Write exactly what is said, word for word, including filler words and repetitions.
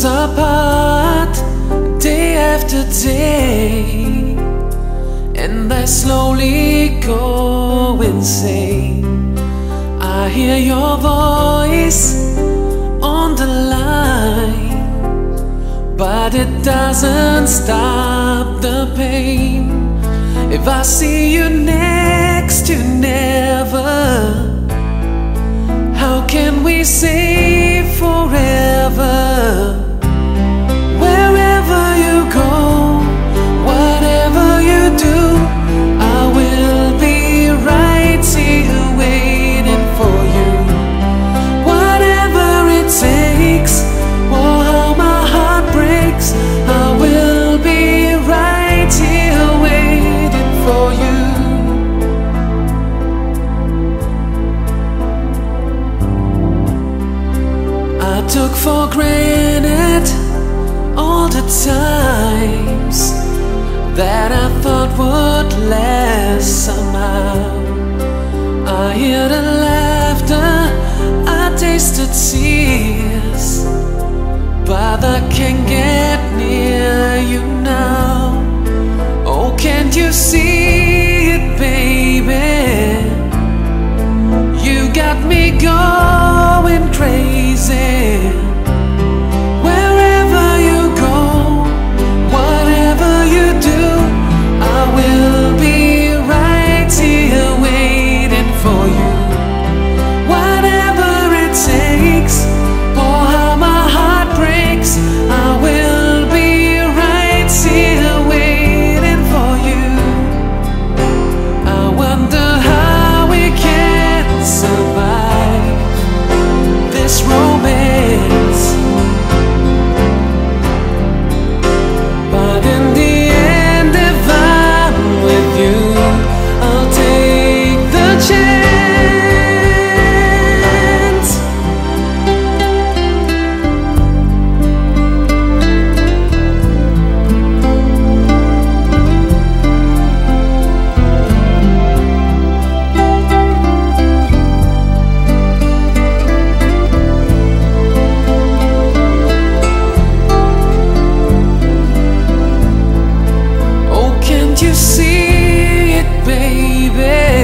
miles apart, day after day, and I slowly go insane. I hear your voice on the line, but it doesn't stop the pain. If I see you next to never, how can we say forever? Wherever you go, whatever you do, I will be right here waiting for you. Whatever it takes, or how my heart breaks, I will be right here waiting for you. I took for granted all the times that I thought would last somehow. I hear the laughter, I taste the tears, but I can't get near you now. Oh, can't you see it, baby? You got me going crazy. Wherever you go, whatever you do, I will be right here waiting for you. Whatever it takes, or how my heart breaks, I will be right here waiting for you. I wonder how we can survive this romance, but in the end, if I'm with you, I'll take the chance. Oh, can't you see it, baby?